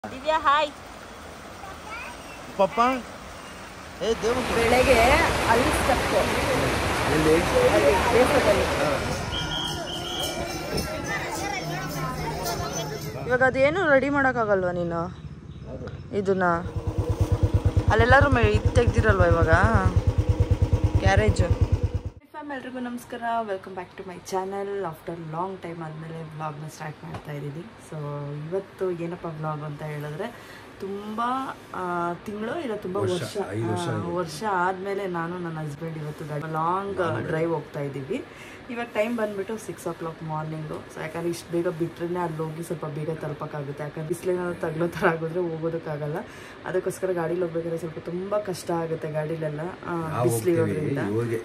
Divya hi ಪಪ್ಪ ಬೆಳಗ್ಗೆ ಅಲ್ಲಿ step ಇವಾಗ ಅದೇನು ರೆಡಿ ಮಾಡೋಕ್ಕಾಗಲ್ವಾ ನೀನು ಇದನ್ನ ಅಲ್ಲೆಲ್ಲರೂ ಇದು ತೆಗ್ದಿರಲ್ವ ಇವಾಗ ಕ್ಯಾರೇಜ್. ಎಲ್ರಿಗೂ ನಮಸ್ಕಾರ, welcome back to my channel. After long time ಆದಮೇಲೆ ವ್ಲಾಗ್ನ ಸ್ಟಾರ್ಟ್ ಮಾಡ್ತಾ ಇದ್ದೀವಿ. ಸೊ ಇವತ್ತು ಏನಪ್ಪ ವ್ಲಾಗ್ ಅಂತ ಹೇಳಿದ್ರೆ ತುಂಬ ತಿಂಗಳು ಇಲ್ಲ ತುಂಬ ವರ್ಷ ಆದಮೇಲೆ ನಾನು ನನ್ನ ಹಸ್ಬೆಂಡ್ ಇವತ್ತು ಲಾಂಗ್ ಡ್ರೈವ್ ಹೋಗ್ತಾ ಇದ್ದೀವಿ. ಇವಾಗ ಟೈಮ್ ಬಂದುಬಿಟ್ಟು 6 o'clock ಮಾರ್ನಿಂಗು. ಸೊ ಯಾಕಂದರೆ ಇಷ್ಟು ಬೇಗ ಬಿಟ್ಟರೆ ಅಲ್ಲಿ ಹೋಗಿ ಸ್ವಲ್ಪ ಬೇಗ ತಲುಪಕ್ಕಾಗುತ್ತೆ. ಯಾಕಂದ್ರೆ ಬಿಸಿಲೇನಾದ್ರು ತಗ್ಲೋ ಥರ ಆಗೋದ್ರೆ ಹೋಗೋದಕ್ಕಾಗಲ್ಲ. ಅದಕ್ಕೋಸ್ಕರ ಗಾಡೀಲಿ ಹೋಗ್ಬೇಕಾದ್ರೆ ಸ್ವಲ್ಪ ತುಂಬ ಕಷ್ಟ ಆಗುತ್ತೆ ಗಾಡೀಲೆಲ್ಲ ಬಿಸಿಲಿರೋದ್ರಿಂದ.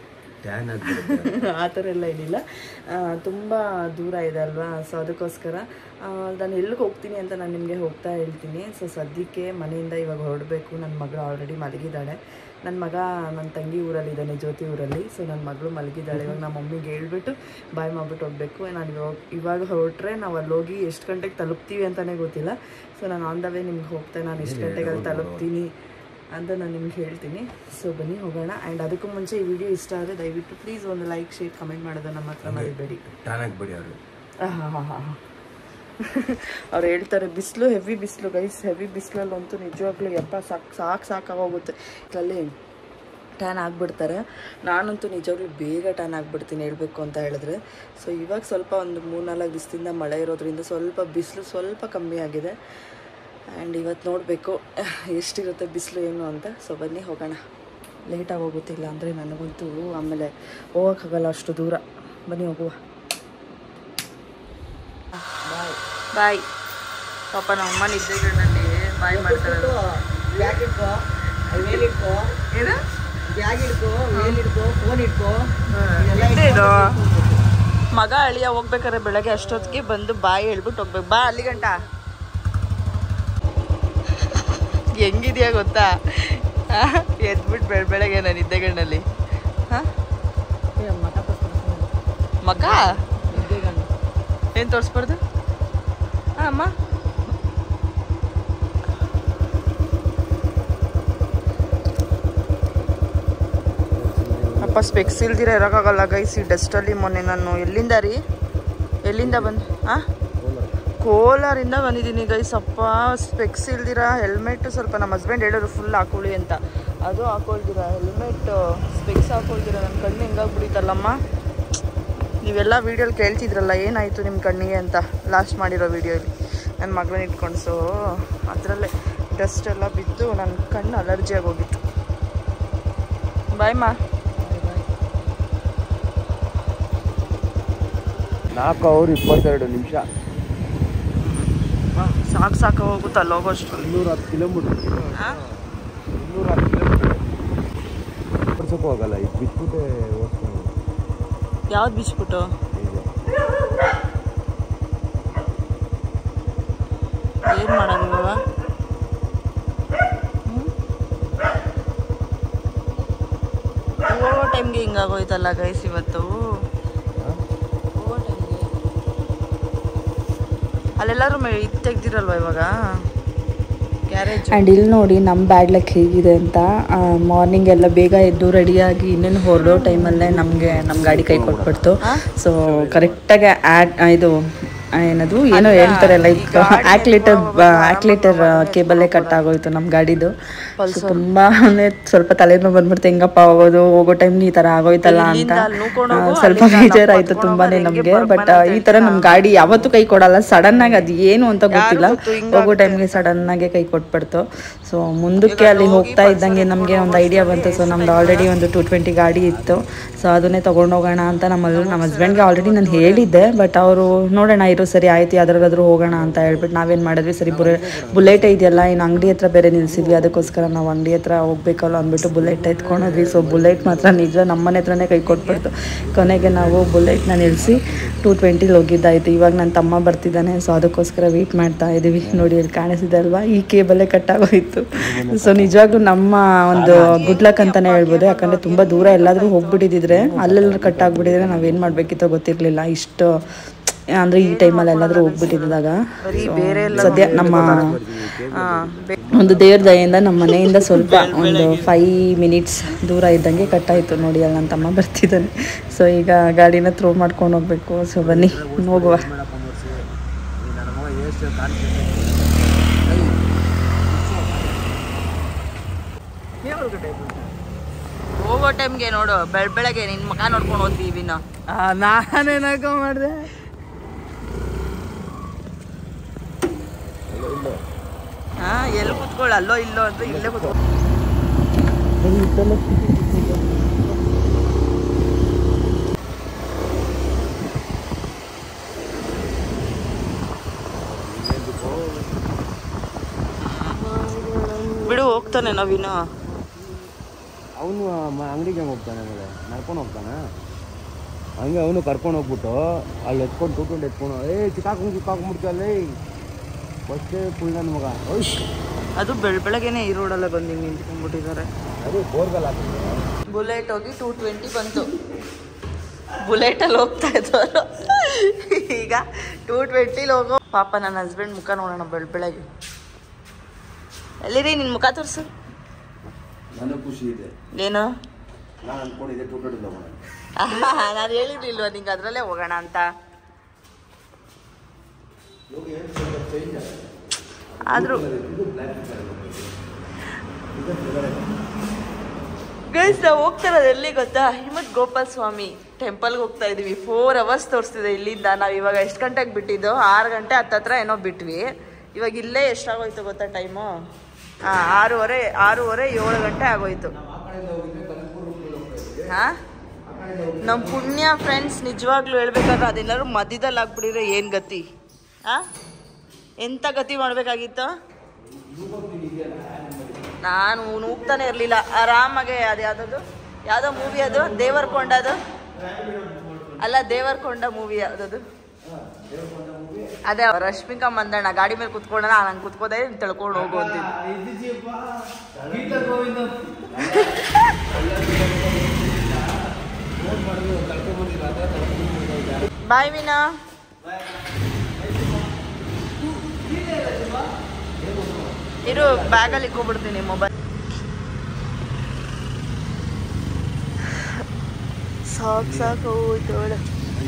ಆ ಥರ ಎಲ್ಲ ಏನಿಲ್ಲ, ತುಂಬ ದೂರ ಇದೆ ಅಲ್ವಾ. ಸೊ ಅದಕ್ಕೋಸ್ಕರ ನಾನು ಎಲ್ಲಿಗೆ ಹೋಗ್ತೀನಿ ಅಂತ ನಾನು ನಿಮಗೆ ಹೋಗ್ತಾ ಹೇಳ್ತೀನಿ. ಸೊ ಸದ್ಯಕ್ಕೆ ಮನೆಯಿಂದ ಇವಾಗ ಹೊರಡಬೇಕು. ನನ್ನ ಮಗಳು ಆಲ್ರೆಡಿ ಮಲಗಿದ್ದಾಳೆ. ನನ್ನ ಮಗ ನನ್ನ ತಂಗಿ ಊರಲ್ಲಿದ್ದಾನೆ, ಜ್ಯೋತಿ ಊರಲ್ಲಿ. ಸೊ ನನ್ನ ಮಗಳು ಮಲಗಿದ್ದಾಳೆ. ಇವಾಗ ನಮ್ಮ ಮಮ್ಮಿಗೆ ಹೇಳ್ಬಿಟ್ಟು ಬಾಯ್ ಮಾಡಿಬಿಟ್ಟು ಹೋಗಬೇಕು. ನಾನು ಇವಾಗ ಹೊರಟ್ರೆ ನಾವು ಅಲ್ಲಿ ಹೋಗಿ ಎಷ್ಟು ಗಂಟೆಗೆ ತಲುಪ್ತೀವಿ ಅಂತಲೇ ಗೊತ್ತಿಲ್ಲ. ಸೊ ನಾನು ಆನ್ ದ ವೇ ನಿಮ್ಗೆ ಹೋಗ್ತಾ ನಾನು ಎಷ್ಟು ಗಂಟೆಗೆ ಅಲ್ಲಿ ತಲುಪ್ತೀನಿ ಅಂತ ನಾನು ನಿಮ್ಗೆ ಹೇಳ್ತೀನಿ. ಸೊ ಬನ್ನಿ ಹೋಗೋಣ. ಆ್ಯಂಡ್ ಅದಕ್ಕೂ ಮುಂಚೆ ಈ ವಿಡಿಯೋ ಇಷ್ಟ ಆದರೆ ದಯವಿಟ್ಟು ಪ್ಲೀಸ್ ಒಂದು ಲೈಕ್, ಶೇರ್, ಕಮೆಂಟ್ ಮಾಡೋದನ್ನು ಮಾತ್ರ ಮರಿಬೇಡಿ. ಅವ್ರು ಹೇಳ್ತಾರೆ ಬಿಸಿಲು, ಹೆವಿ ಬಿಸಿಲು ಗೈಸ್, ಹೆವಿ ಬಿಸಿಲಲ್ಲಂತೂ ನಿಜವಾಗ್ಲೂ ಸಾಕಾಗೋಗುತ್ತೆ. ಇದರಲ್ಲಿ ಟ್ಯಾನ್ ಆಗಿಬಿಡ್ತಾರೆ. ನಾನಂತೂ ನಿಜವಾಗ್ಲೂ ಬೇಗ ಟ್ಯಾನ್ ಆಗಿಬಿಡ್ತೀನಿ ಹೇಳಬೇಕು ಅಂತ ಹೇಳಿದ್ರೆ. ಸೊ ಇವಾಗ ಸ್ವಲ್ಪ ಒಂದು 3-4 ದಿವಸದಿಂದ ಮಳೆ ಇರೋದ್ರಿಂದ ಸ್ವಲ್ಪ ಬಿಸಿಲು ಸ್ವಲ್ಪ ಕಮ್ಮಿ ಆಗಿದೆ. ಆ್ಯಂಡ್ ಇವತ್ತು ನೋಡಬೇಕು ಎಷ್ಟಿರುತ್ತೆ ಬಿಸಿಲು ಏನು ಅಂತ. ಸೊ ಬನ್ನಿ ಹೋಗೋಣ. ಲೇಟಾಗಿ ಹೋಗುತ್ತಿಲ್ಲ ಅಂದರೆ ನನಗಂತೂ ಆಮೇಲೆ ಹೋಗೋಕ್ಕಾಗಲ್ಲ ಅಷ್ಟು ದೂರ. ಬನ್ನಿ ಹೋಗುವ. ಬಾಯ್ ಪಾಪ ನಮ್ಮಮ್ಮ ನಿದ್ದೆಗಳಲ್ಲಿ ಬಾಯ್ ಮಾಡ್ತಾರೆ. ಮಗ ಅಳಿಯ ಹೋಗ್ಬೇಕಾರೆ ಬೆಳಗ್ಗೆ ಅಷ್ಟೊತ್ತಿಗೆ ಬಂದು ಬಾಯ್ ಹೇಳ್ಬಿಟ್ಟು ಹೋಗ್ಬೇಕು. ಬಾ ಅಲ್ಲಿ ಗಂಟ ಹೆಂಗಿದ್ಯಾ ಗೊತ್ತಾ, ಎದ್ಬಿಟ್ಟು ಬೆಳಗ್ಗೆ ನಾನು ನಿದ್ದೆಗಣ್ಣಲ್ಲಿ. ಮಗ ಏನು ತೋರಿಸ್ಬಾರ್ದು ಅಮ್ಮ. ಅಪ್ಪ ಸ್ಪೆಕ್ಸ್ ಇಲ್ದಿರ ಇರೋಕ್ಕಾಗಲ್ಲ ಗೈಸ್ ಈ ಡಸ್ಟಲ್ಲಿ. ಮೊನ್ನೆ ನಾನು ಎಲ್ಲಿಂದ ಬಂದು ಕೋಲಾರಿಂದ ಬಂದಿದ್ದೀನಿ ಗೈಸ್. ಅಪ್ಪ ಸ್ಪೆಕ್ಸ್ ಇಲ್ದಿರ ಹೆಲ್ಮೆಟ್ ಸ್ವಲ್ಪ ನಮ್ಮ ಹಸ್ಬೆಂಡ್ ಹೇಳಿದ್ರು ಫುಲ್ ಹಾಕೊಳ್ಳಿ ಅಂತ, ಅದು ಹಾಕೊಳ್ದಿರ ಹೆಲ್ಮೆಟ್ ಸ್ಪೆಕ್ಸ್ ಹಾಕೊಳ್ದಿರ ನನ್ನ ಕಣ್ಣು ಹಿಂಗಾಗ್ಬಿಡಿತಲ್ಲಮ್ಮ. ನೀವೆಲ್ಲ ವೀಡಿಯೋಲಿ ಕೇಳ್ತಿದ್ರಲ್ಲ ಏನಾಯಿತು ನಿಮ್ಮ ಕಣ್ಣಿಗೆ ಅಂತ ಲಾಸ್ಟ್ ಮಾಡಿರೋ ವೀಡಿಯೋಲಿ ನನ್ನ ಮಗಳನ್ನ ಇಟ್ಕೊಂಡು. ಸೊ ಅದರಲ್ಲೇ ಡಸ್ಟ್ ಎಲ್ಲ ಬಿದ್ದು ನನ್ನ ಕಣ್ಣು ಅಲರ್ಜಿ ಆಗೋಗಿತ್ತು. ಬಾಯ್ ಮಾ. 4 hours 22 ನಿಮಿಷ. ಸಾಕು ಹೋಗುತ್ತೆ ಅಲ್ಲಿ ಹೋಗೋಷ್ಟು. 210 ಕಿಲೋಮೀಟ್ರ್. 210 ಕಿಲೋಮೀಟರ್ ಹೋಗಲ್ಲ. ಇದು ಬಿಟ್ಬಿಟ್ಟೆ ಹೋಗ್ತಾನೆ. ಯಾವ್ದು ಬಿಚ್ಬಿಟ್ಟು ಏನು ಮಾಡೋದು ಇವಾಗ? ಹೋಗೋ ಟೈಮ್ಗೆ ಹಿಂಗಾಗೋಯ್ತಲ್ಲ ಗೈಸ್ ಇವತ್ತು. ಹೋಗೋ ಟೈಮ್ಗೆ ಅಲ್ಲೆಲ್ಲರೂ ಇದು ತೆಗ್ದಿರಲ್ವ ಇವಾಗ ಕ್ಯಾರೇಜ್. ಆ್ಯಂಡ್ ಇಲ್ಲಿ ನೋಡಿ ನಮ್ಮ ಬ್ಯಾಡ್ ಲಕ್ ಹೇಗಿದೆ ಅಂತ. ಮಾರ್ನಿಂಗ್ ಎಲ್ಲ ಬೇಗ ಎದ್ದು ರೆಡಿಯಾಗಿ ಇನ್ನೇನು ಹೊರಡೋ ಟೈಮಲ್ಲೇ ನಮ್ಮ ಗಾಡಿ ಕೈ ಕೊಟ್ಬಿಡ್ತು. ಸೊ ಕರೆಕ್ಟಾಗಿ ಇದು ಏನದು ಏನೋ ಹೇಳ್ತಾರೆ ಲೈಕ್ ಆಕ್ಲೇಟರ್ ಕೇಬಲ್ಲೇ ಕಟ್ ಆಗೋಯ್ತು ನಮ್ಮ ಗಾಡಿದು. ತುಂಬ ಸ್ವಲ್ಪ ತಲೆನೋವು ಬಂದ್ಬಿಡ್ತು, ಹೆಂಗಪ್ಪ ಹೋಗೋ ಟೈಮ್ ಈ ಥರ ಆಗೋಯ್ತಲ್ಲ ಅಂತ ಸ್ವಲ್ಪ ಬೇಜಾರಾಯಿತು ತುಂಬಾ ನಮಗೆ. ಬಟ್ ಈ ಥರ ನಮ್ಮ ಗಾಡಿ ಯಾವತ್ತೂ ಕೈ ಕೊಡಲ್ಲ. ಸಡನ್ನಾಗಿ ಅದು ಏನು ಅಂತ ಗೊತ್ತಿಲ್ಲ, ಹೋಗೋ ಟೈಮ್ಗೆ ಸಡನ್ನಾಗೆ ಕೈ ಕೊಟ್ಬಿಡ್ತು. ಸೊ ಮುಂದಕ್ಕೆ ಅಲ್ಲಿ ಹೋಗ್ತಾ ಇದ್ದಂಗೆ ನಮಗೆ ಒಂದು ಐಡಿಯಾ ಬಂತು. ಸೊ ನಮ್ದು ಆಲ್ರೆಡಿ ಒಂದು 220 ಗಾಡಿ ಇತ್ತು. ಸೊ ಅದನ್ನೇ ತೊಗೊಂಡೋಗೋಣ ಅಂತ ನಮ್ಮ ಹಸ್ಬೆಂಡ್ಗೆ ಆಲ್ರೆಡಿ ನಾನು ಹೇಳಿದ್ದೆ. ಬಟ್ ಅವರು ನೋಡೋಣ ಇರೋ ಸರಿ ಆಯ್ತು ಯಾವ್ದಾದ್ರೂ ಹೋಗೋಣ ಅಂತ ಹೇಳ್ಬಿಟ್ಟು ನಾವೇನು ಮಾಡಿದ್ವಿ, ಸರಿ ಬುಲೆಟ್ ಇದೆಯಲ್ಲ ಇನ್ನು ಅಂಗಡಿ ಹತ್ರ ಬೇರೆ ನಿಲ್ಸಿದ್ವಿ. ಅದಕ್ಕೋಸ್ಕರ ನಾವು ಅಂಗಡಿ ಹತ್ರ ಹೋಗ್ಬೇಕಲ್ಲ ಅಂದ್ಬಿಟ್ಟು ಬುಲೆಟ್ ಎತ್ಕೊಂಡ್ವಿ. ಸೊ ಬುಲೆಟ್ ಮಾತ್ರ ನಿಜ ನಮ್ಮನೆ ಹತ್ರನೇ ಕೈ ಕೊಟ್ಬಿಡ್ತು. ಕೊನೆಗೆ ನಾವು ಬುಲೆಟ್ನ ನಿಲ್ಲಿಸಿ 220 ಹೋಗಿದ್ದಾಯಿತು. ಇವಾಗ ನನ್ನ ತಮ್ಮ ಬರ್ತಿದ್ದಾನೆ. ಸೊ ಅದಕ್ಕೋಸ್ಕರ ವೆಯ್ಟ್ ಮಾಡ್ತಾ ಇದ್ದೀವಿ. ನೋಡಿ ಅಲ್ಲಿ ಕಾಣಿಸಿದೆ ಅಲ್ವಾ, ಈ ಕೇಬಲ್ಲೇ ಕಟ್ಟಾಗೋಯಿತು. ಸೊ ನಿಜವಾಗ್ಲೂ ನಮ್ಮ ಒಂದು ಗುಡ್ ಲಕ್ ಅಂತಲೇ ಹೇಳ್ಬೋದು. ಯಾಕಂದರೆ ತುಂಬ ದೂರ ಎಲ್ಲಾದರೂ ಹೋಗ್ಬಿಟ್ಟಿದ್ರೆ ಅಲ್ಲೆಲ್ಲರೂ ಕಟ್ಟಾಗ್ಬಿಟ್ಟಿದ್ರೆ ನಾವೇನು ಮಾಡಬೇಕಿತ್ತೋ ಗೊತ್ತಿರಲಿಲ್ಲ. ಇಷ್ಟು ಅಂದರೆ ಈ ಟೈಮಲ್ಲಿ ಎಲ್ಲಾದರೂ ಹೋಗ್ಬಿಟ್ಟಿದ್ದಾಗ ಸದ್ಯ ನಮ್ಮ ಒಂದು ದೇವ್ರ ದಯೆಯಿಂದ ನಮ್ಮ ಮನೆಯಿಂದ ಸ್ವಲ್ಪ ಒಂದು 5 ಮಿನಿಟ್ಸ್ ದೂರ ಇದ್ದಂಗೆ ಕಟ್ಟಾಯಿತು ನೋಡಿ. ಅಲ್ಲಿ ನನ್ನ ತಮ್ಮ ಬರ್ತಿದ್ದಾನೆ. ಸೊ ಈಗ ಗಾಡಿನ ಥ್ರೋ ಮಾಡ್ಕೊಂಡು ಹೋಗ್ಬೇಕು. ಸೊ ಬನ್ನಿ ಹೋಗುವ. ಹೋಗೋ ಟೈಮ್ಗೆ ನೋಡು ಬೆಳಗ್ಗೆ ನಿನ್ನ ಮಗ ನೋಡ್ಕೊಂಡು ಹೋಗ್ತೀವಿ ನಾನೇನಾಗ ಮಾಡಿದೆ. ಎಲ್ಲಿ ಕೂತ್ಕೊಳ್ಳ ಅಲ್ಲೋ ಇಲ್ಲೋ ಅಂತ ಇಲ್ಲೇ ಕೂತ್ಕೊ. ಬಿಡು ಹೋಗ್ತಾನೆ ನವೀನ. ಅವನು ಅಂಗಡಿಗೆ ಹೋಗ್ತಾನೆ ಆಮೇಲೆ ನಡ್ಕೊಂಡು ಹೋಗ್ತಾನೆ. ಹಂಗೆ ಅವನು ಕರ್ಕೊಂಡು ಹೋಗ್ಬಿಟ್ಟು ಅಲ್ಲಿ ಎತ್ಕೊಂಡು ತೂಕೊಂಡು ಎತ್ಕೊಂಡು ಚಿಕ್ಕಾಕೊಂಡ್ಬಿಡ್ತಲ್ಲೇ ಬಸ್ಸೇ ಫುಲ್ ನನ್ನ ಮಗ. ಅದು ಬೆಳಗ್ಗೆನೆ ಈ ರೋಡಲ್ಲ ಬಂದು ಹಿಂಗೆ ನಿಂತ್ಕೊಂಡ್ಬಿಟ್ಟಿದ್ದಾರೆ. ಅದು ಬೋರ್ಗಲ್ ಬುಲೆಟ್ ಹೋಗಿ 220 ಬಂತು. ಬುಲೆಟಲ್ಲಿ ಹೋಗ್ತಾ ಇದ್ದವರು ಈಗ 220 ಹೋಗೋ. ಪಾಪ ನನ್ನ ಹಸ್ಬೆಂಡ್ ಮುಖ ನೋಡೋಣ ಬೆಳಗ್ಗೆ. ಎಲ್ಲಿರಿ ನಿನ್ನ ಮುಖ ತೋರಿಸು. ನನಗೆ ಖುಷಿ ಇದೆ. ಏನು ನಾನು ಅನ್ಕೊಂಡಿದ್ದೆ 220 ಹೋಗೋಣ. ನಾನು ಹೇಳಿರ್ಲಿಲ್ವ ನಿಂಗೆ ಅದರಲ್ಲೇ ಹೋಗೋಣ ಅಂತ. ಆದರೂ ಗೈಸ್ ನಾವು ಹೋಗ್ತಾ ಇರೋದು ಎಲ್ಲಿ ಗೊತ್ತಾ? ಹಿಮತ್ ಗೋಪಾಲ್ ಸ್ವಾಮಿ ಟೆಂಪಲ್ಗೆ ಹೋಗ್ತಾ ಇದೀವಿ. 4 ಅವರ್ಸ್ ತೋರಿಸ್ತಿದೆ ಇಲ್ಲಿಂದ. ನಾವು ಇವಾಗ ಎಷ್ಟು ಗಂಟೆಗೆ ಬಿಟ್ಟಿದ್ದು? 6 ಗಂಟೆ ಹತ್ತತ್ರ ಏನೋ ಬಿಟ್ವಿ. ಇವಾಗ ಇಲ್ಲೇ ಎಷ್ಟಾಗೋಯ್ತು ಗೊತ್ತಾ ಟೈಮು? 6:30 7 ಗಂಟೆ ಆಗೋಯ್ತು. ಹಾಂ ನಮ್ಮ ಪುಣ್ಯ ಫ್ರೆಂಡ್ಸ್, ನಿಜವಾಗ್ಲೂ ಹೇಳ್ಬೇಕಾದ್ರೆ ಅದೆಲ್ಲರೂ ಮಧ್ಯದಲ್ಲಿ ಆಗ್ಬಿಟ್ಟಿದ್ರೆ ಏನು ಗತಿ? ಎಂಥ ಗತಿ ಮಾಡಬೇಕಾಗಿತ್ತು? ನಾನು ನೂಗ್ತಾನೆ ಇರಲಿಲ್ಲ ಆರಾಮಾಗೆ. ಅದು ಯಾವುದೋ ಮೂವಿ ಅದು ದೇವರಕೊಂಡದು ಅಲ್ಲ, ದೇವರಕೊಂಡ ಮೂವಿ ಯಾವುದದು? ಅದೇ ರಶ್ಮಿಕಾ ಮಂದಣ್ಣ ಗಾಡಿ ಮೇಲೆ ಕುತ್ಕೊಳ್ಳೋಣ, ನಂಗೆ ಕುತ್ಕೋದೆ ತಿಳ್ಕೊಂಡು ಹೋಗು ಅಂತಿದ್ದು. ಬಾಯ್ ಮೀನಾ. ಇರು ಬ್ಯಾಗಲ್ಲಿ ಇಟ್ಕೊಬಿಡ್ತೀನಿ ಮೊಬೈಲ್. ಸಾಕು ಹೋಯ್ತು ಒಳ್ಳೆ.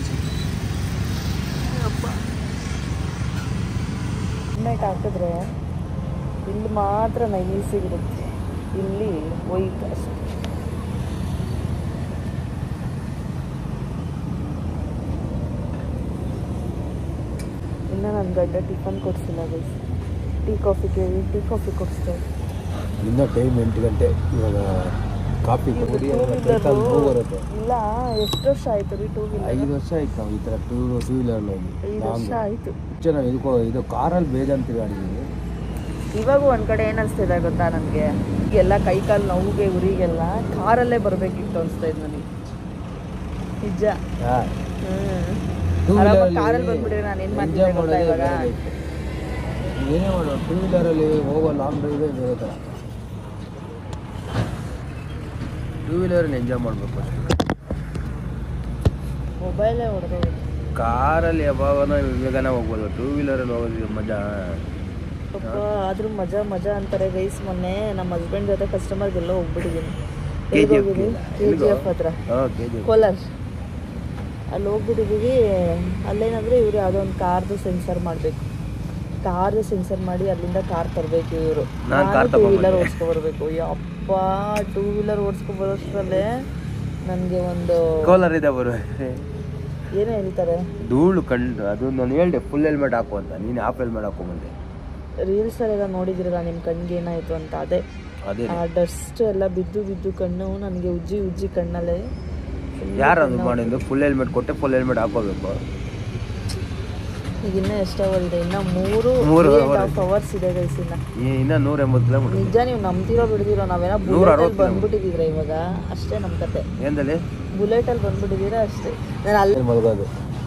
ನೆಟ್ ಹಾಕಿದ್ರೆ ಇಲ್ಲಿ ಮಾತ್ರ ನೈಸಿಗಿರುತ್ತೆ, ಇಲ್ಲಿ ಹೋಯ್ತು ಅಷ್ಟೆ. ಇನ್ನು ನನ್ನ ಗಡ್ಡ ಟಿಫನ್ ಕೊಡಿಸಿಲ್ಲ ಗೈಸ್. ಟೀ ಕಾಫಿ ಕೇಳಿ ಟೀ ಕಾಫಿ ಕೊಡಿಸ್ತೇವೆ. ಇನ್ನೂ ಟೈಮ್ 8 ಗಂಟೆ. ಇವಾಗ ಕಾಫಿ ಇಲ್ಲ, ಎಷ್ಟು ವರ್ಷ ಆಯ್ತು ರೀ 2 ವೀಲರ್? 5 ವರ್ಷ ಆಯ್ತು ನಾವು ಈ ಥರ ಟೂ ವೀಲರ್ ಹೋಗಿ. 5 ವರ್ಷ ಆಯಿತು. ಇದು ಕಾರಲ್ಲಿ ಬೇಜಾನ್ ತಿರುಗಾಡಿದ್ದೀವಿ. ಇವಾಗ ಒಂದು ಕಡೆ ಏನು ಅನಿಸ್ತಿದೆ ಗೊತ್ತಾ ನನಗೆ? ಎಲ್ಲ ಕೈ ಕಾಲು ನೋವಿಗೆ ಉರಿಗೆಲ್ಲ ಕಾರಲ್ಲೇ ಬರಬೇಕಿತ್ತು ಅನಿಸ್ತಾ ಇದ್ದು ನನಗೆ. ನಿಜ. ಕಾರಲ್ಲಿ ಬಂದ್ಬಿಟ್ರೆ ನಾನು ಏನು ಮಾಡ್ತಿದ್ದೆ ಗೊತ್ತಾ ಇವಾಗ? ಏನೇ ಮಾಡೋ 2 ವೀಲರಲ್ಲಿ ಹೋಗೋ ಲಾಂಗ್ ಡ್ರೈವೇ ಬೇರೆ ಥರ. 2 ವೀಲರಲ್ಲಿ ಎಂಜಾಯ್ ಮಾಡಬೇಕು ಅಷ್ಟೇ. ಮೊಬೈಲೇ ಹೊಡೆದೋದು. ಕಾರಲ್ಲಿ ಯಾವಾಗನ ಇವಾಗನ ಹೋಗ್ಬೋದು, 2 ವೀಲರಲ್ಲಿ ಹೋಗೋದು ಮಜಾ. ಆದ್ರೂ ಮಜಾ ಅಂತಾರೆ ಗೈಸ್. ಮೊನ್ನೆ ನಮ್ಮ ಹಸ್ಬೆಂಡ್ ಜೊತೆ ಕಸ್ಟಮರ್ಗೆಲ್ಲ ಹೋಗ್ಬಿಟ್ಟಿದ್ದೀನಿ. KGF ಹತ್ರ ಕೋಲಾರ ಅಲ್ಲಿ ಹೋಗ್ಬಿಟ್ಟಿದ್ದೀವಿ. ಅಲ್ಲೇನಂದರೆ ಇವರು ಯಾವುದೋ ಒಂದು ಕಾರ್ದು ಸೆನ್ಸರ್ ಮಾಡಬೇಕು. ಕಾರ್ ಸೆನ್ಸರ್ ಮಾಡಿ ಅಲ್ಲಿಂದ ಕಾರ್ ತರಬೇಕು ಇವರು. 2 ವೀಲರ್ ಓಡಿಸ್ಕೊಬರ್ಬೇಕು. ಯಪ್ಪ 2 ವೀಲರ್ ಓಡಿಸ್ಕೊಬರೋಷ್ಟರಲ್ಲೇ ನನಗೆ ಒಂದು ಕೋಲಾರ ಇದೆ ಬರೋ ಏನೋ ಹೇಳ್ತಾರೆ ಧೂಳು ಕಂಡು. ಅದು ನಾನು ಹೇಳಿದೆ ಫುಲ್ ಹೆಲ್ಮೆಟ್ ಹಾಕು ಅಂತ, ನೀನು ಹಾಫ್ ಹೆಲ್ಮೆಟ್ ಹಾಕೊಂಬಂದೆ. ರೀಲ್ಸಲ್ಲೆಲ್ಲ ನೋಡಿದಿರಲ್ಲ ನಿಮ್ಮ ಕಣ್ಣಿಗೆ ಏನಾಯಿತು ಅಂತ. ಅದೇ ಆ ಡಸ್ಟ್ ಎಲ್ಲ ಬಿದ್ದು ಕಣ್ಣು ನನಗೆ ಉಜ್ಜಿ ಕಣ್ಣಲ್ಲೇ. ಯಾರು ಅದು ಮಾಡಿದ್ದು? ಫುಲ್ ಹೆಲ್ಮೆಟ್ ಕೊಟ್ಟೆ, ಫುಲ್ ಹೆಲ್ಮೆಟ್ ಹಾಕೋಬೇಕು. ಈಗ ಇನ್ನೂ ಎಷ್ಟು ಅವರ್ ಇದೆ? ಇನ್ನು 3.5 ಅವರ್ಸ್ ಇದೆ ಗೈಸ್. ಇನ್ನು 180 ಕಿಲೋಮೀಟರ್. ನಿಜ ನೀವು ನಂಬ್ತಿರೋ ಬಿಡ್ದಿರೋ, ನಾವೇನೋ ಬುಲೆಟಲ್ಲಿ ಬಂದ್ಬಿಟ್ಟಿದ್ದೀರಾ ಇವಾಗ ಅಷ್ಟೇ. ನಮ್ಮ ಕತೆ ಏನದಲ್ಲಿ ಬುಲೆಟಲ್ಲಿ ಬಂದ್ಬಿಟ್ಟಿದ್ದೀರಾ ಅಷ್ಟೇ. ನಾನು ಅಲ್ಲಿ ಮಲಗೋದು.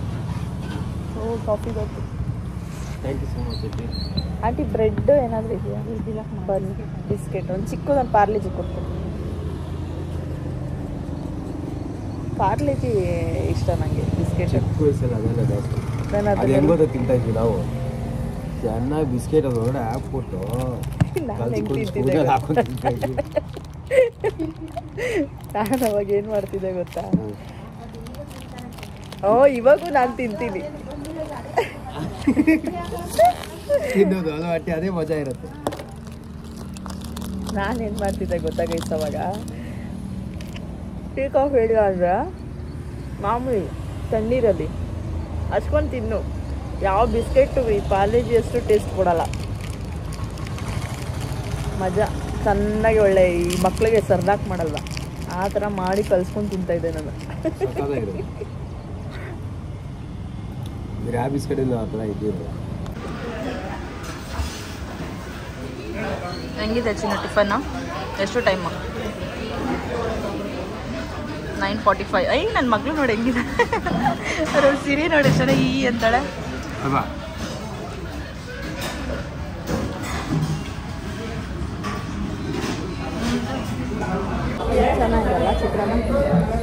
ಕಾಫಿ ಬೇಕು. Thank you so much aunty. Bread ಏನಾದರೂ ಇದೆಯಾ? ಇದಿಲ್ಲ. ಬನ್ನಿ ಬಿಸ್ಕೆಟ್ ಒಂದು ಚಿಕ್ಕದೊಂದು ಪಾರ್ಲಿಜಿ ಕೊಡ್ತೀನಿ. ಪಾರ್ಲಿಜಿ ಇಷ್ಟ ನನಗೆ ಬಿಸ್ಕೆಟ್. ಚಿಕ್ಕ ವಯಸ್ಸಲ್ಲಿ ಅದೆಲ್ಲ ಜಾಸ್ತಿ. ಅದು ಹೆಂಗೋದ ತಿಂತಾ ಇದ್ವಿ ನಾವು ಚೆನ್ನಾಗಿ ಬಿಸ್ಕೆಟ್ ಅದು ಹೊರಗಡೆ ಹಾಕ್ಬಿಟ್ಟು ಹಾಕೊಂಡು ತಿಂತಾ ಇದ್ವಿ. ನಾನು ಅವಾಗ ಏನು ಮಾಡ್ತಿದ್ದೆ ಗೊತ್ತಾ? ಇವಾಗೂ ನಾನು ತಿಂತೀನಿ. ತಿನ್ನೋದು ಅದು ಹೊಟ್ಟೆ ಅದೇ ಮಜಾ ಇರುತ್ತೆ. ನಾನೇನು ಮಾಡ್ತಿದ್ದೆ ಗೊತ್ತಾ ಗೈಸ್? ಅವಾಗ ಟೀ ಕಾಫಿ ಹೇಳಿದ ಅಂದ್ರೆ ಮಾಮೂಲಿ ತಣ್ಣೀರಲ್ಲಿ ಹಚ್ಕೊಂಡು ತಿನ್ನು. ಯಾವ ಬಿಸ್ಕೆಟು ಈ ಪಾರ್ಲೇಜಿ ಅಷ್ಟು ಟೇಸ್ಟ್ ಕೊಡಲ್ಲ. ಮಜಾ ಚೆನ್ನಾಗಿ ಒಳ್ಳೆ ಈ ಮಕ್ಕಳಿಗೆ ಸರ್ದಾಕ್ ಮಾಡಲ್ವ ಆ ಥರ ಮಾಡಿ ಕಲ್ಸ್ಕೊಂಡು ತಿಂತಾಯಿದ್ದೆ ನಾನು. ಯಾವ ಬಿಸ್ಕೆಟ್ ಇಲ್ಲ ಆ ಥರ ಇದ್ದೀವಿ. ಹೆಂಗಿದೆ ಚಿನ್ನ ಟಿಫನ್ನು? ಎಷ್ಟು ಟೈಮು? 9:45. ಐ ನನ್ನ ಮಗಳು ನೋಡಿ ಹೆಂಗಿದೆ. ಅವ್ರ ಸೀರೆ ನೋಡಿ ಚೆನ್ನಾಗಿ ಅಂತಾಳೆ ಅಲ್ವಾ? ಚೆನ್ನಾಗಿಲ್ಲ ಚಿತ್ರಾನ್ನ.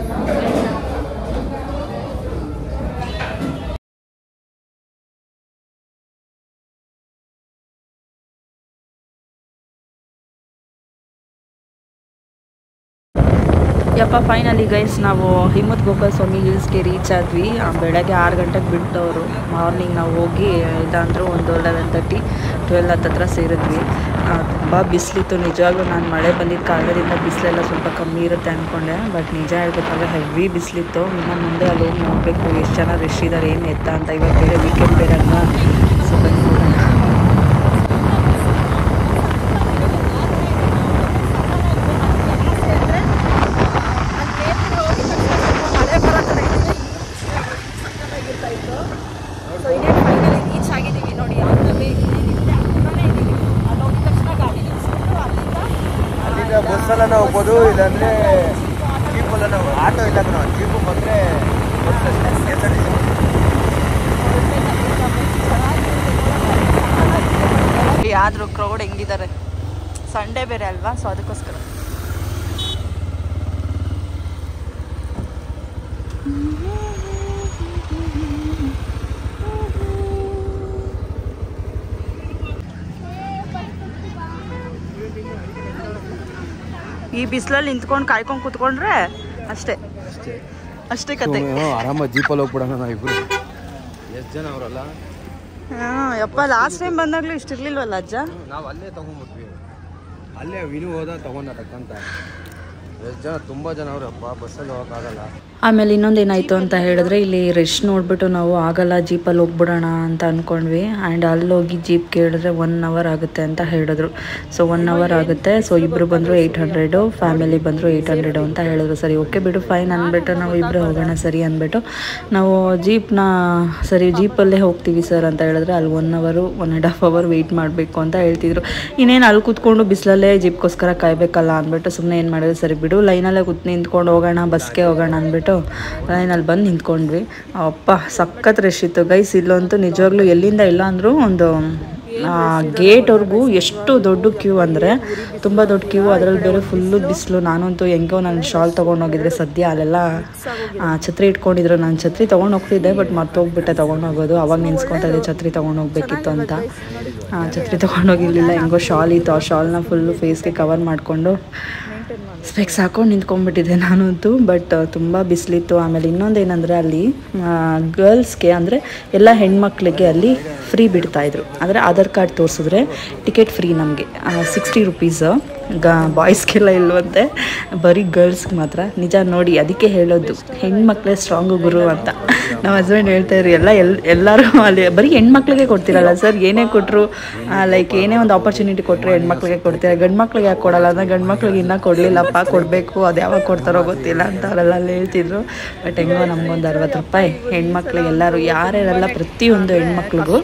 ಯಪ್ಪ ಫೈನಲಿ ಗೈಸ್ ನಾವು ಹಿಮ್ಮತ್ ಗೋಪಾಲ ಸ್ವಾಮಿ ಹಿಲ್ಸ್ಗೆ ರೀಚ್ ಆದ್ವಿ. ಬೆಳಗ್ಗೆ 6 ಗಂಟೆಗೆ ಬಿಟ್ಟವರು. ಮಾರ್ನಿಂಗ್ ನಾವು ಹೋಗಿ ಇಲ್ಲಾಂದರೂ ಒಂದು 11:30 12 ಹತ್ತತ್ರ ಸೇರಿದ್ವಿ. ತುಂಬ ಬಿಸಿಲಿತ್ತು ನಿಜವಾಗ್ಲೂ. ನಾನು ಮಳೆ ಬಂದಿದ್ದ ಕಾರಣದಿಂದ ಬಿಸಿಲೆಲ್ಲ ಸ್ವಲ್ಪ ಕಮ್ಮಿ ಇರುತ್ತೆ ಅಂದ್ಕೊಂಡೆ, ಬಟ್ ನಿಜ ಹೇಳ್ಬೇಕಾದ್ರೆ ಹೆವಿ ಬಿಸಿಲಿತ್ತು. ಇನ್ನು ಮುಂದೆ ಅಲ್ಲಿ ಹೋಗಿ ನೋಡಬೇಕು ಎಷ್ಟು ಜನ ರಶ್ ಇದ್ದಾರೆ ಏನು ಎತ್ತ ಅಂತ. ಇವಾಗ ಬೇರೆ ವೀಕೆಂಡ್ ಬೇರೆ ಅಲ್ವಾ, ಸೊ ಬಂದು ನೋಡೋಣ. ಬಸ್ಸೆಲ್ಲ ನಾವು ಹೋಗ್ಬೋದು, ಇಲ್ಲಾಂದರೆ ಜೀಪೆಲ್ಲ ನಾವು ಆಟೋ ಇಲ್ಲ ನಾವು ಜೀಪು ಬಂದರೆ ಆದರೂ ಕ್ರೌಡ್ ಹೆಂಗಿದ್ದಾರೆ. ಸಂಡೇ ಬೇರೆ ಅಲ್ವಾ, ಸೊ ಅದಕ್ಕೋಸ್ಕರ. ಈ ಬಿಸಿಲಲ್ಲಿ ನಿಂತ್ಕೊಂಡು ಕಾಯ್ಕೊಂಡು ಕೂತ್ಕೊಂಡ್ರೆ ಅಷ್ಟೇ ಅಷ್ಟೇ ಕತೆ. ಆರಾಮಾಗಿ ಜೀಪಲ್ಲಿ ಹೋಗ್ಬಿಡೋಣ ನಾವಿಬ್ರು. ಎಷ್ಟು ಜನ ಅವರಲ್ಲ? ಹಾಂ ಯಪ್ಪ, ಲಾಸ್ಟ್ ಟೈಮ್ ಬಂದಾಗಲೂ ಇಷ್ಟಿರ್ಲಿಲ್ವಲ್ಲ ಅಜ್ಜ? ನಾವು ಅಲ್ಲೇ ತೊಗೊಂಡ್ಬಿಟ್ವಿ. ಅಲ್ಲೇ ವಿನು ಹೋದ ತೊಗೊಂಡ ತಕ್ಕಂತ. ಎಷ್ಟು ಜನ, ತುಂಬ ಜನ ಅವರಪ್ಪ, ಬಸ್ಸಲ್ಲಿ ಹೋಗೋಕ್ಕಾಗಲ್ಲ. ಆಮೇಲೆ ಇನ್ನೊಂದು ಏನಾಯಿತು ಅಂತ ಹೇಳಿದ್ರೆ, ಇಲ್ಲಿ ರಶ್ ನೋಡಿಬಿಟ್ಟು ನಾವು ಆಗಲ್ಲ ಜೀಪಲ್ಲಿ ಹೋಗ್ಬಿಡೋಣ ಅಂತ ಅಂದ್ಕೊಂಡ್ವಿ. ಆ್ಯಂಡ್ ಅಲ್ಲಿ ಹೋಗಿ ಜೀಪ್ ಕೇಳಿದ್ರೆ 1 hour ಆಗುತ್ತೆ ಅಂತ ಹೇಳಿದ್ರು. ಸೊ 1 hour ಆಗುತ್ತೆ. ಸೊ ಇಬ್ಬರು ಬಂದರು 800, ಫ್ಯಾಮಿಲಿ ಬಂದರು 800 ಅಂತ ಹೇಳಿದ್ರು. ಸರಿ ಓಕೆ ಬಿಡು ಫೈನ್ ಅಂದ್ಬಿಟ್ಟು ನಾವು ಇಬ್ಬರು ಹೋಗೋಣ ಸರಿ ಅಂದ್ಬಿಟ್ಟು ನಾವು ಜೀಪ್ನ ಸರಿ ಜೀಪಲ್ಲೇ ಹೋಗ್ತೀವಿ ಸರ್ ಅಂತ ಹೇಳಿದ್ರೆ, ಅಲ್ಲಿ 1 hour 1.5 hour ವೆಯ್ಟ್ ಮಾಡಬೇಕು ಅಂತ ಹೇಳ್ತಿದ್ರು. ಇನ್ನೇನು ಅಲ್ಲಿ ಕೂತ್ಕೊಂಡು ಬಿಸಿಲಲ್ಲೇ ಜೀಪ್ಗೋಸ್ಕರ ಕಾಯಬೇಕಲ್ಲ ಅಂದ್ಬಿಟ್ಟು ಸುಮ್ಮನೆ ಏನು ಮಾಡಿದ್ರು, ಸರಿ ಬಿಡು ಲೈನಲ್ಲೇ ನಿಂತ್ಕೊಂಡು ಹೋಗೋಣ, ಬಸ್ಗೆ ಹೋಗೋಣ ಅಂದ್ಬಿಟ್ಟು ಲೈನಲ್ಲಿ ಬಂದು ನಿಂತ್ಕೊಂಡ್ವಿ. ಅಪ್ಪ ಸಖತ್ ರಶ್ ಇತ್ತು ಗೈಸ್. ಇಲ್ಲಂತೂ ನಿಜವಾಗ್ಲೂ ಎಲ್ಲಿಂದ ಇಲ್ಲ ಅಂದರೂ ಒಂದು ಗೇಟ್ವರೆಗೂ ಎಷ್ಟು ದೊಡ್ಡ ಕ್ಯೂ ಅಂದರೆ ತುಂಬ ದೊಡ್ಡ ಕ್ಯೂ. ಅದರಲ್ಲಿ ಬೇರೆ ಫುಲ್ಲು ಬಿಸಿಲು. ನಾನಂತೂ ಹೆಂಗೋ ನಾನು ಶಾಲ್ ತೊಗೊಂಡೋಗಿದ್ರೆ ಸದ್ಯ ಅಲ್ಲೆಲ್ಲ ಛತ್ರಿ ಇಟ್ಕೊಂಡಿದ್ರು. ನಾನು ಛತ್ರಿ ತೊಗೊಂಡೋಗ್ತಿದ್ದೆ, ಬಟ್ ಮರ್ತೋಗ್ಬಿಟ್ಟೆ ತೊಗೊಂಡೋಗೋದು. ಅವಾಗ ನೆನ್ಸ್ಕೊತಾ ಇದ್ದೆ ಛತ್ರಿ ತೊಗೊಂಡೋಗ್ಬೇಕಿತ್ತು ಅಂತ. ಛತ್ರಿ ತೊಗೊಂಡೋಗಿರಲಿಲ್ಲ. ಹೆಂಗೋ ಶಾಲ್ ಇತ್ತು, ಆ ಶಾಲ್ನ ಫುಲ್ಲು ಫೇಸ್ಗೆ ಕವರ್ ಮಾಡಿಕೊಂಡು ಸ್ಪೆಕ್ಸ್ ಹಾಕೊಂಡು ನಿಂತ್ಕೊಂಡ್ಬಿಟ್ಟಿದ್ದೆ ನಾನಂತೂ. ಬಟ್ ತುಂಬ ಬಿಸಿಲಿತ್ತು. ಆಮೇಲೆ ಇನ್ನೊಂದು ಏನಂದರೆ ಅಲ್ಲಿ ಗರ್ಲ್ಸ್ಗೆ ಅಂದರೆ ಎಲ್ಲ ಹೆಣ್ಮಕ್ಳಿಗೆ ಅಲ್ಲಿ ಫ್ರೀ ಬಿಡ್ತಾಯಿದ್ರು. ಅಂದರೆ ಆಧಾರ್ ಕಾರ್ಡ್ ತೋರಿಸಿದ್ರೆ ಟಿಕೆಟ್ ಫ್ರೀ ನಮಗೆ 60 rupees. ಬಾಯ್ಸ್ಗೆಲ್ಲ ಇಲ್ವಂತೆ, ಬರೀ ಗರ್ಲ್ಸ್ಗೆ ಮಾತ್ರ. ನಿಜ ನೋಡಿ, ಅದಕ್ಕೆ ಹೇಳೋದು ಹೆಣ್ಮಕ್ಳೇ ಸ್ಟ್ರಾಂಗು ಗುರು ಅಂತ. ನಮ್ಮ ಹಸ್ಬೆಂಡ್ ಹೇಳ್ತಾಯಿದ್ರು ಎಲ್ಲರೂ ಅಲ್ಲಿ ಬರೀ ಹೆಣ್ಮಕ್ಳಿಗೆ ಕೊಡ್ತಿರಲ್ಲ ಸರ್, ಏನೇ ಕೊಟ್ಟರು ಲೈಕ್ ಏನೇ ಒಂದು ಆಪರ್ಚುನಿಟಿ ಕೊಟ್ಟರೆ ಹೆಣ್ಮಕ್ಳಿಗೆ ಕೊಡ್ತೀರ, ಗಂಡು ಮಕ್ಳಿಗೆ ಯಾಕೆ ಕೊಡಲ್ಲ ಅಂದರೆ, ಗಂಡು ಮಕ್ಳಿಗೆ ಇನ್ನೂ ಕೊಡಲಿಲ್ಲಪ್ಪ, ಕೊಡಬೇಕು, ಅದು ಯಾವಾಗ ಕೊಡ್ತಾರೋ ಗೊತ್ತಿಲ್ಲ ಅಂತ ಅವರೆಲ್ಲ ಅಲ್ಲಿ ಹೇಳ್ತಿದ್ರು. ಬಟ್ ಹೆಂಗೋ ನಮಗೊಂದು 60 ರೂಪಾಯಿ ಹೆಣ್ಮಕ್ಳಿಗೆ ಎಲ್ಲರೂ ಯಾರ್ಯಾರೆಲ್ಲ ಪ್ರತಿಯೊಂದು ಹೆಣ್ಮಕ್ಳಿಗೂ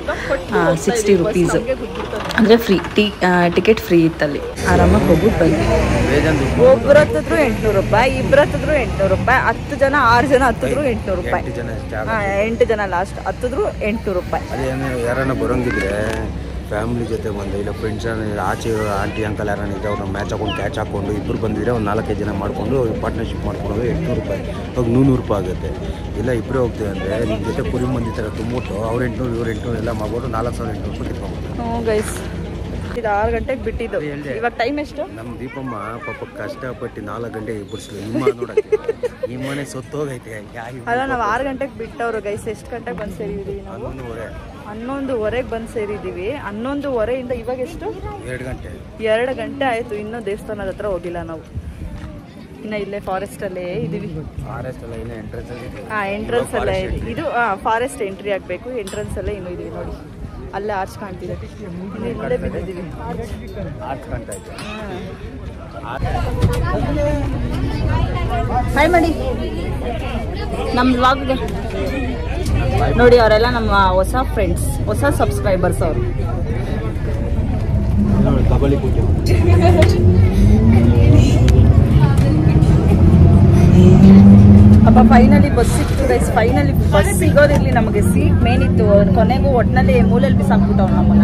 60 rupees ಅಂದರೆ ಫ್ರೀ ಟಿಕೆಟ್ ಫ್ರೀ ಇತ್ತಲ್ಲಿ. ಆರಾಮಾಗಿ ಹೋಗ್ಬಿಟ್ಟು ಬಂದ್ವಿ. ಒಬ್ಬರು ಹತ್ತಿದ್ರು 800 ರೂಪಾಯಿ, ಇಬ್ಬರು ಹತ್ತಿದ್ರು 800 ರೂಪಾಯಿ, 10 ಜನ 6 ಜನ ಹತ್ತಿದ್ರು 800 ರೂಪಾಯಿ. 8 ಜನ ಲಾಸ್ಟ್ ಹತ್ತಿದ್ರು 800 ರೂಪಾಯಿ. ಅದೇನು ಯಾರನ್ನ ಬರೋಂಗಿದ್ರೆ ಫ್ಯಾಮಿಲಿ ಜೊತೆ ಬಂದೆ, ಇಲ್ಲ ಫ್ರೆಂಡ್ಸ್ ಆಚೆ ಆಂಟಿ ಅಂಕಲ್ ಯಾರನ್ನ ಇದ್ದರೆ ಅವ್ರನ್ನ ಮ್ಯಾಚ್ ಹಾಕೊಂಡು ಕ್ಯಾಚ್ ಹಾಕ್ಕೊಂಡು ಇಬ್ಬರು ಬಂದಿದ್ರೆ ಒಂದು 4-5 ಜನ ಮಾಡಿಕೊಂಡು ಪಾರ್ಟ್ನರ್ಶಿಪ್ ಮಾಡ್ಕೊಂಡು 800 ರೂಪಾಯಿ, ಇವಾಗ 100 ರೂಪಾಯಿ ಆಗುತ್ತೆ. ಇಲ್ಲ ಇಬ್ಬರೇ ಹೋಗ್ತೀವಿ ಅಂದರೆ ನಿಮ್ಮ ಜೊತೆ ಕುರಿ ಮಂದಿ ಥರ ತುಂಬಿಟ್ಟು ಅವ್ರು 800 ಇವ್ರು 800 ಎಲ್ಲ ಮಾಡ್ಬೋದು 4800 ರೂಪಾಯಿ ಕಿತ್ಕೊಂಡ್ಬಿಟ್ಟು. ಹ್ಞೂ ಗೈಸ್, ಇದು 6 ಗಂಟೆಗೆ ಬಿಟ್ಟಿದ್ದು. ಇವಾಗ ಟೈಮ್ ಎಷ್ಟು? ನಮ್ಮ ದೀಪಮ್ಮ ಪಾಪ ಕಷ್ಟಪಟ್ಟು 4 ಗಂಟೆಗೆ ಬಿಡಿಸ್ಲು ನಿಮ್ಮ ನೋಡೋಕ್ಕೆ. ನಿಮ್ಮನೆ ಸೊತ್ತೋಗೈತೆ. ಅಲ್ಲ, ನಾವು 6 ಗಂಟೆಗೆ ಬಿಟ್ಟವರು ಗೈಸ್. ಎಷ್ಟು ಗಂಟೆಗೆ ಬಂದು ಸೇರಿದ್ದೀವಿ ನಾವು? 11:30ಗೆ ಬಂದು ಸೇರಿದ್ದೀವಿ. 11:30ಇಂದ ಇವಾಗ ಎಷ್ಟು? 2 ಗಂಟೆ ಆಯಿತು. ಇನ್ನೂ ದೇವಸ್ಥಾನದ ಹತ್ರ ಹೋಗಿಲ್ಲ ನಾವು. ಇನ್ನು ಇಲ್ಲೇ ಫಾರೆಸ್ಟಲ್ಲೇ ಇದ್ದೀವಿ. ಎಂಟ್ರೆನ್ಸ್ ಅಲ್ಲೇ ಇದೆ ಇದು. ಫಾರೆಸ್ಟ್ ಎಂಟ್ರಿ ಆಗಬೇಕು. ಎಂಟ್ರೆನ್ಸ್ ಅಲ್ಲೇ ಇನ್ನೂ ಇದೀವಿ ನೋಡಿ. ಅಲ್ಲೇ ಆರ್ಚ್ ಕಾಣ್ತಿದೆ. ಇನ್ನು ಇಲ್ಲೇ ಬಿದ್ದಿದ್ದೀವಿ. ಹಾಯ್ ಮಾಡಿ ನಮ್ಮ ವ್ಲಾಗ್ಗೆ ನೋಡಿ. ಅವರೆಲ್ಲ ನಮ್ಮ ಹೊಸ ಫ್ರೆಂಡ್ಸ್, ಹೊಸ ಸಬ್ಸ್ಕ್ರೈಬರ್ಸ್ ಅವರು. ಅಪ್ಪ ಫೈನಲಿ ಬಸ್ ಸಿಕ್ತು ಗೈಸ್. ಫೈನಲಿ ಬಸ್ ಸಿಗೋದಿರ್ಲಿ, ನಮಗೆ ಸೀಟ್ ಮೇನ್ ಇತ್ತು. ಕೊನೆಗೂ ಒಟ್ಟಿನಲ್ಲಿ ಮೂಲೆಯಲ್ಲಿ ಬಿಸಾಕ್ಬಿಟ್ಟವ್ರು ನಮ್ಮನ್ನ.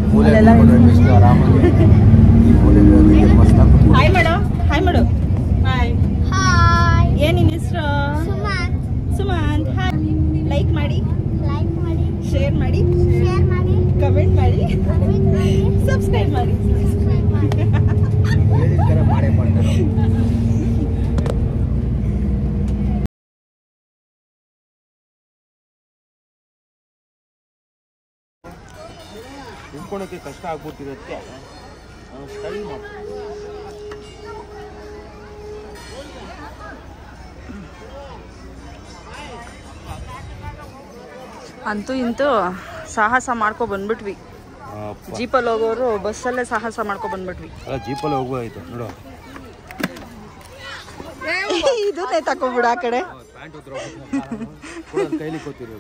Hi madam. Hi madam. Hi. ಏನ್ ನಿನ್ನ ಹೆಸರು? ಸುಮಂತ್. ಹಾಯ್. ಲೈಕ್ ಮಾಡಿ, ಶೇರ್ ಮಾಡಿ, ಕಮೆಂಟ್ ಮಾಡಿ, ಸಬ್ಸ್ಕ್ರೈಬ್ ಮಾಡಿ. ತಿಳ್ಕೊಳಕ್ಕೆ ಕಷ್ಟ ಆಗ್ಬಿಟ್ಟಿರುತ್ತೆ. ಅಂತೂ ಇಂತೂ ಸಾಹಸ ಮಾಡ್ಕೊ ಬಂದ್ಬಿಟ್ವಿ. ಜೀಪಲ್ಲಿ ಹೋಗೋರು ಬಸ್ಸಲ್ಲೇ ಸಾಹಸ ಮಾಡ್ಕೊ ಬಂದ್ಬಿಟ್ವಿ. ಜೀಪಲ್ಲಿ ಹೋಗೋಯ್ತು ನೋಡು. ಇದನ್ನೇ ತಕೊಂಡ್ಬಿಡ ಆ ಕಡೆ. ಕೈಲಿ ಕೂತಿರೋ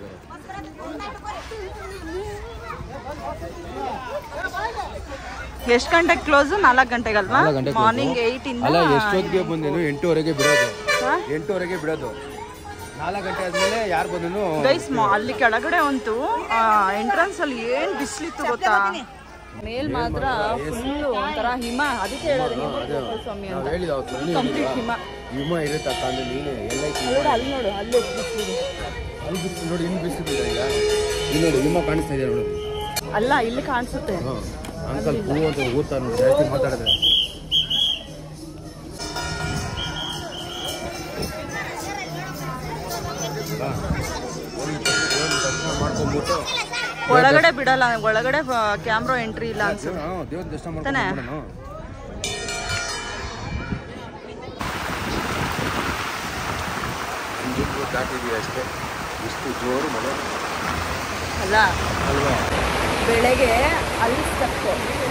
ಎಷ್ಟು ಗಂಟೆಗೆ ಕ್ಲೋಸ್? 4 ಗಂಟೆಗಲ್ವಾ? ಮಾರ್ನಿಂಗ್ 8 ಇಂದ. ಅಲ್ಲ, ಎಷ್ಟೊತ್ತಿಗೆ ಬಂದೇನು? 8:30ಗೆ ಬಿಡೋದು. 8:30ಗೆ ಬಿಡೋದು. 4 ಗಂಟೆ ಆದ್ಮೇಲೆ ಯಾರು ಬಂದೇನು ಗೈಸ್. ಅಲ್ಲಿ ಕೆಳಗಡೆ ಅಂತೂ ಎಂಟ್ರೆನ್ಸ್ ಅಲ್ಲಿ ಏನ್ ಬಿಸಿಲಿತ್ತು ಗೊತ್ತಾ? ಮೇಲ್ ಮಾತ್ರ ಫುಲ್ಲು ಒಂಥರ ಹಿಮ. ಅದಕ್ಕೆ ಹೇಳೋದು ಸ್ವಾಮಿ ಅಂತ. ಕಂಪ್ಲೀಟ್ ಹಿಮ ಇರುತ್ತೆ. ನೀನು ಎಲ್ಲ ಅಲ್ಲಿ ನೋಡು, ಅಲ್ಲಿ ಬಿಸಿಲಿದೆ. ಅಲ್ಲಿ ಬಿಸಿಲು ನೋಡಿ. ಇನ್ನು ಬಿಸಿಲು ಬಿಡ. ಈಗ ಇಲ್ಲಿ ನೋಡಿ, ಹಿಮ ಕಾಣಿಸ್ತಾ ಇದೆ ನೋಡು. ಅಲ್ಲ, ಇಲ್ಲಿ ಕಾಣಿಸುತ್ತೆ. ಅಂಕಲ್ ಹೂ ಅಂತ ಓದ್ತಾ ನೋಡಿ, ಜಾಸ್ತಿ ಮಾತಾಡಿದ್ರೆ. ಮಾಡ್ಕೊಂಡ್ಬಿಟ್ಟು ಒಳಗಡೆ ಬಿಡಲ್ಲ. ಒಳಗಡೆ ಕ್ಯಾಮ್ರಾ ಎಂಟ್ರಿ ಇಲ್ಲ ಅನ್ಸುತ್ತೆ. ದೇವ್ರ ದರ್ಶನ ಮಾಡ್ಕೊಂಡು ದಾಟಿದ್ವಿ ಅಷ್ಟೇ. ಇಷ್ಟು ಜೋರು ಮಳೆ ಅಲ್ಲ ಅಲ್ವಾ? ಬೆಳಗ್ಗೆ ಅಲ್ಲಿ ಸ್ಟಕ್ಕು,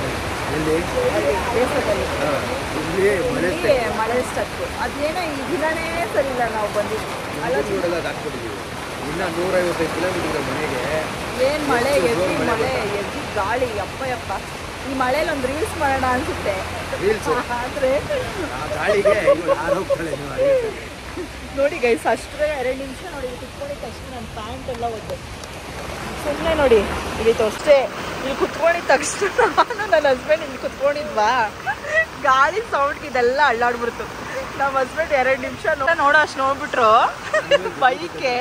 ಮಳೆ ಸ್ಟಕ್ಕು. ಅದೇನೋ ಈ ದಿನನೇ ಸರಿ ಇಲ್ಲ. ನಾವು ಬಂದಿದ್ವಿ ಹಾಕ್ಬಿಟ್ಟಿದ್ದೀವಿ. ಇನ್ನು 155 ಕಿಲೋಮೀಟರ್ ಮನೆಗೆ. ಏನ್ ಮಳೆ, ಎದ್ದಿ ಮಳೆ, ಎದ್ದಿ ಗಾಳಿ. ಯಪ್ಪ ಯಪ್ಪ. ಈ ಮಳೇಲಿ ಒಂದು ರೀಲ್ಸ್ ಮಾಡೋಣ ಅನ್ಸುತ್ತೆ. ಆದ್ರೆ ನೋಡಿ ಗೈಸ್, ಅಷ್ಟೇ 2 ನಿಮಿಷ ನೋಡಿ ಕುತ್ಕೊಂಡಿದ್ದ ತಕ್ಷಣ ನನ್ನ ಪ್ಯಾಂಟ್ ಎಲ್ಲ ಒದ್ದು. ಸುಮ್ಮನೆ ನೋಡಿ ಇಲ್ಲಿತ್ತು ಅಷ್ಟೇ. ಇಲ್ಲಿ ಕುತ್ಕೊಂಡಿದ್ದ ತಕ್ಷಣ ನಾನು ನನ್ನ ಹಸ್ಬೆಂಡ್ ಇಲ್ಲಿ ಕುತ್ಕೊಂಡಿದ್ವಾ, ಗಾಳಿ ಸೌಂಡ್ಗೆ ಇದೆಲ್ಲ ಅಳ್ಳಾಡ್ಬಿಡ್ತು. ನಮ್ಮ ಹಸ್ಬೆಂಡ್ 2 ನಿಮಿಷ ನೋಡೋ ಅಷ್ಟು ನೋಡ್ಬಿಟ್ರು ಬೈಕೆ.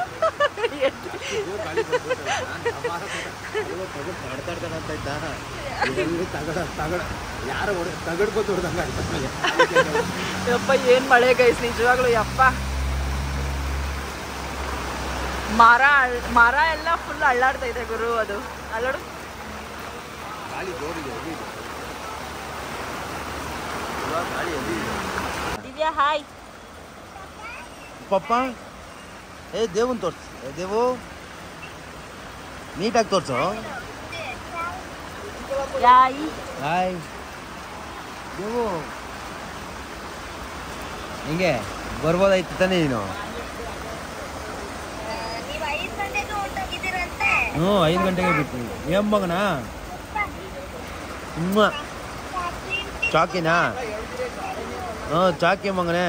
ಯಪ್ಪ ಏನ್ ಮಳೆ ಗೈಸ್, ನಿಜವಾಗ್ಲು ಯಪ್ಪ. ಮರ ಎಲ್ಲ ಫುಲ್ ಅಳ್ಳಾಡ್ತಾ ಇದೆ ಗುರು. ಅದು ಅಲ್ಲಾಡು. ದಿವ್ಯಾ ಹಾಯ್. ಪಪ್ಪ ದೇವನ್ ತೋರ್ಸು. ದೇವು ನೀಟಾಗಿ ತೋರ್ಸು. ಹಾಯ್ ದೇವು. ಹಿಂಗೆ ಬರ್ಬೋದಾಯ್ತು ತಾನೇ ನೀನು? 5 ಗಂಟೆಗೆ ಬಿಟ್ಟು ಏನ್ ಮಗನಾ? ಚಾಕಿನಾ? ಚಾಕಿ ಮಗನೇ.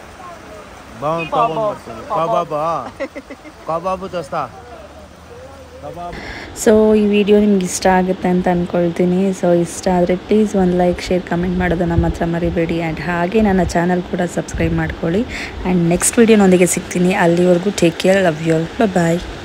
ಕಬಾಬು ತೋರಿಸ್ತಾ. ಸೊ ಈ ವಿಡಿಯೋ ನಿಮ್ಗೆ ಇಷ್ಟ ಆಗುತ್ತೆ ಅಂತ ಅಂದ್ಕೊಳ್ತೀನಿ. ಸೊ ಇಷ್ಟ ಆದರೆ ಪ್ಲೀಸ್ ಒಂದು ಲೈಕ್ ಶೇರ್ ಕಮೆಂಟ್ ಮಾಡೋದನ್ನು ಮಾತ್ರ ಮರಿಬೇಡಿ. ಆ್ಯಂಡ್ ಹಾಗೆ ನನ್ನ ಚಾನಲ್ ಕೂಡ ಸಬ್ಸ್ಕ್ರೈಬ್ ಮಾಡ್ಕೊಳ್ಳಿ. ಆ್ಯಂಡ್ ನೆಕ್ಸ್ಟ್ ವಿಡಿಯೋನೊಂದಿಗೆ ಸಿಗ್ತೀನಿ. ಅಲ್ಲಿವರೆಗೂ take care, love you all, bye.